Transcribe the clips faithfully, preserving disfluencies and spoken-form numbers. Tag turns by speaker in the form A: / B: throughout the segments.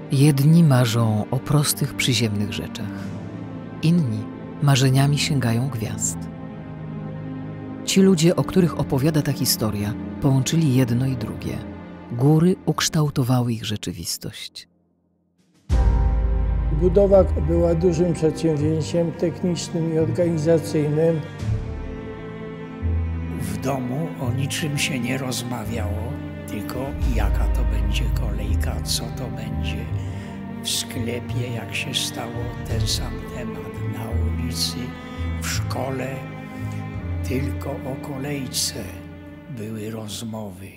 A: Jedni marzą o prostych, przyziemnych rzeczach. Inni marzeniami sięgają gwiazd. Ci ludzie, o których opowiada ta historia, połączyli jedno i drugie. Góry ukształtowały ich rzeczywistość.
B: Budowa była dużym przedsięwzięciem technicznym i organizacyjnym.
C: W domu o niczym się nie rozmawiało, tylko jaka to będzie kolejka, co to będzie w sklepie, jak się stało, ten sam temat na ulicy, w szkole. Tylko o kolejce były rozmowy.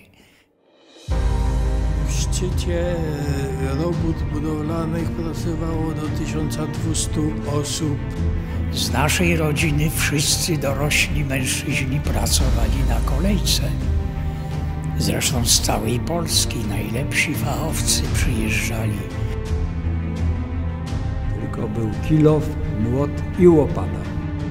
B: W szczycie robót budowlanych pracowało do tysiąca dwustu osób.
C: Z naszej rodziny wszyscy dorośli mężczyźni pracowali na kolejce. Zresztą z całej Polski najlepsi fachowcy przyjeżdżali.
D: Tylko był kilof, młot i łopata.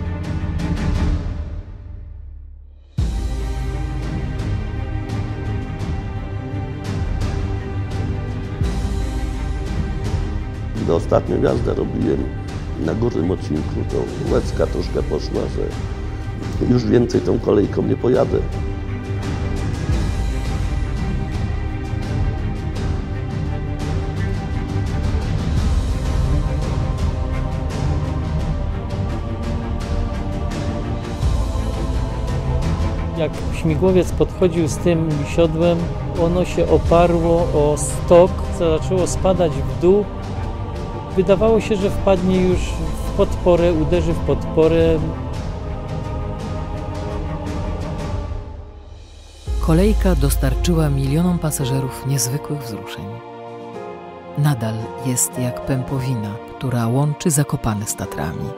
E: Gdy ostatnią jazdę robiłem na górnym odcinku, to łezka troszkę poszła, że już więcej tą kolejką nie pojadę.
F: Jak śmigłowiec podchodził z tym siodłem, ono się oparło o stok, co zaczęło spadać w dół. Wydawało się, że wpadnie już w podporę, uderzy w podporę.
A: Kolejka dostarczyła milionom pasażerów niezwykłych wzruszeń. Nadal jest jak pępowina, która łączy Zakopane z Tatrami.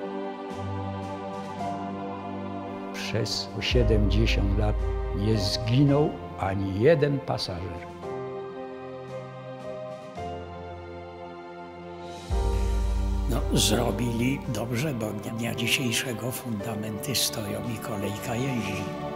D: Przez siedemdziesiąt lat nie zginął ani jeden pasażer.
C: No, zrobili dobrze, bo dnia dzisiejszego fundamenty stoją i kolejka jeździ.